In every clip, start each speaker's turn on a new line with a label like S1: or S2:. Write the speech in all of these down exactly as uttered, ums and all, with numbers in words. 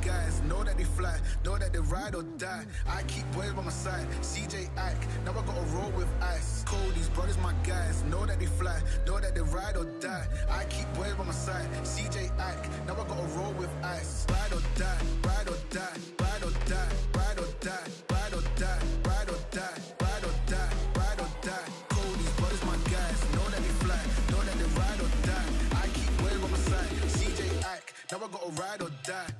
S1: guys, know that they fly, know that they ride or die. I keep boys by my side, C J Ike, now I gotta roll with ice. Cody's brothers, my guys, know that they fly, know that they ride or die. I keep boys by my side, C J Ike, now I gotta roll with ice. Ride or die, ride or die, ride or die, ride or die, ride or die, ride or die, ride or die, ride or die. Cody's brothers, my guys, know that they fly, know that they ride or die. I keep boys by my side, C J Ike, now I gotta ride or die.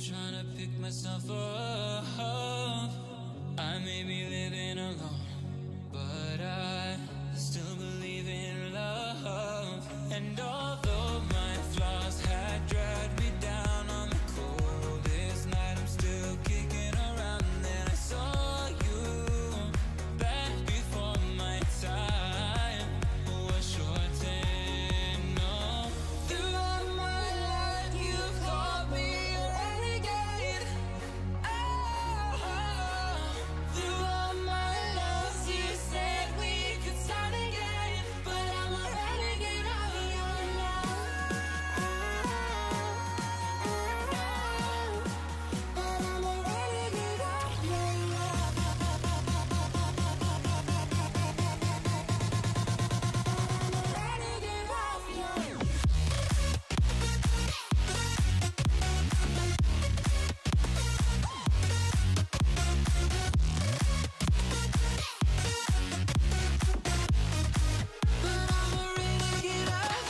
S2: trying to pick myself up. I may be living alone, but I still believe in love. And although my flaws had dragged me down on the coldest night, I'm still kicking around. And then I saw you back before my time was shortened. No, throughout my life you've called me a renegade. Oh, throughout my loves you said we could start again, but I'm a renegade of your love. But I'm a renegade of your love. Renegade of your love. But I'm a renegade of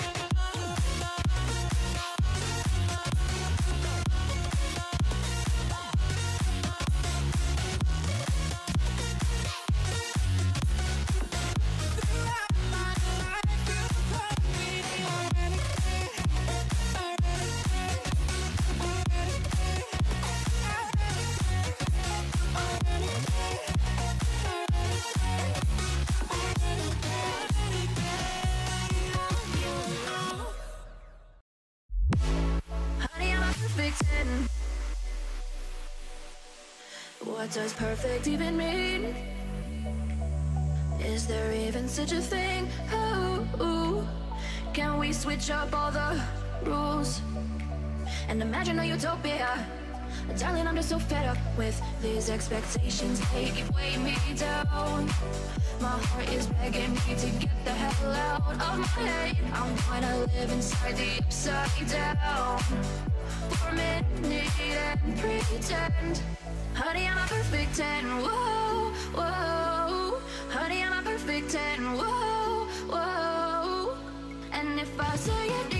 S2: throughout my life you called me a renegade, a renegade, a renegade, a renegade, honey, I'm a perfect ten. What does perfect even mean? Is there even such a thing? Oh, can we switch up all the rules and imagine a utopia? Darling, I'm just so fed up with these expectations. They weigh me down. My heart is begging me to get the hell out of my head. I'm gonna live inside the upside down for a minute and pretend. Honey, I'm a perfect ten. Whoa, whoa. Honey, I'm a perfect ten. Whoa, whoa. And if I say it